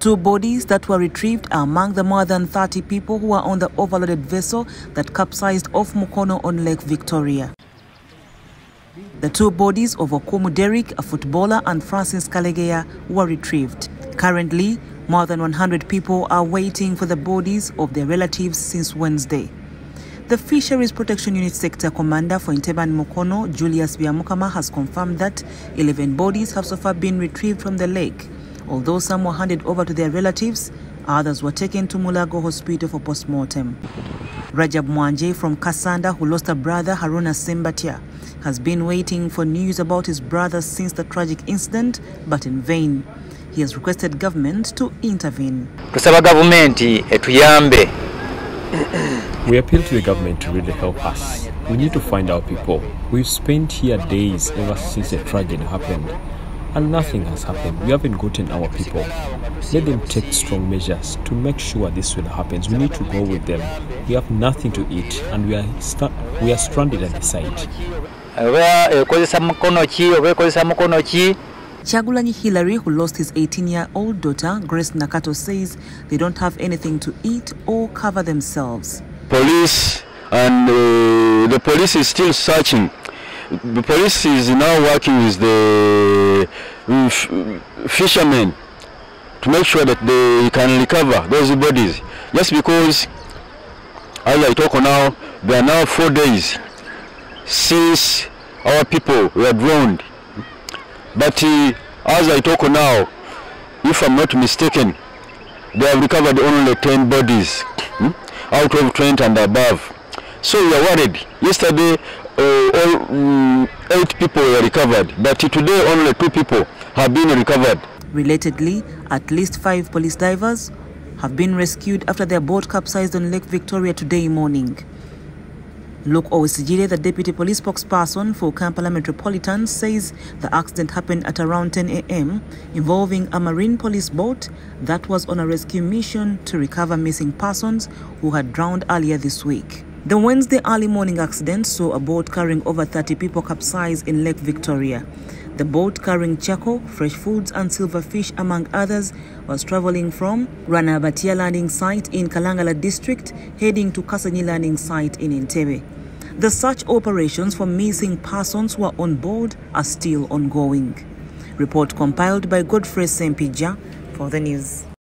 two bodies that were retrieved are among the more than 30 people who are on the overloaded vessel that capsized off Mukono on Lake Victoria. The two bodies of Okumu Derrick, a footballer, and Francis Kalegeya were retrieved. Currently, more than 100 people are waiting for the bodies of their relatives since Wednesday. The Fisheries Protection Unit Sector Commander for Entebbe and Mukono, Julius Byamukama, has confirmed that 11 bodies have so far been retrieved from the lake. Although some were handed over to their relatives, others were taken to Mulago Hospital for post-mortem. Rajab Mwanje from Kasanda, who lost a brother, Haruna Sembatia, has been waiting for news about his brother since the tragic incident, but in vain. He has requested government to intervene. We appeal to the government to really help us. We need to find our people. We've spent here days ever since the tragedy happened, and nothing has happened. We haven't gotten our people. Let them take strong measures to make sure this will happen. We need to go with them. We have nothing to eat, and we are stranded at the site. Chagulanyi Hilary, who lost his 18-year-old daughter, Grace Nakato, says they don't have anything to eat or cover themselves. Police and the police is still searching. The police is now working with the fishermen to make sure that they can recover those bodies. Just because, as I talk now, there are now 4 days since our people were drowned. But as I talk now, if I'm not mistaken, they have recovered only 10 bodies out of 20 and above. So we are worried. Yesterday, 8 people were recovered, but today only 2 people have been recovered. Relatedly, at least 5 police divers have been rescued after their boat capsized on Lake Victoria today morning. Luke Owesigire, the deputy police spokesperson for Kampala Metropolitan, says the accident happened at around 10 a.m. involving a marine police boat that was on a rescue mission to recover missing persons who had drowned earlier this week. The Wednesday early morning accident saw a boat carrying over 30 people capsize in Lake Victoria. The boat, carrying charcoal, fresh foods and silverfish among others, was traveling from Ranabatia landing site in Kalangala district heading to Kasanyi landing site in Entebbe. The search operations for missing persons who are on board are still ongoing. Report compiled by Godfrey Sempija for the news.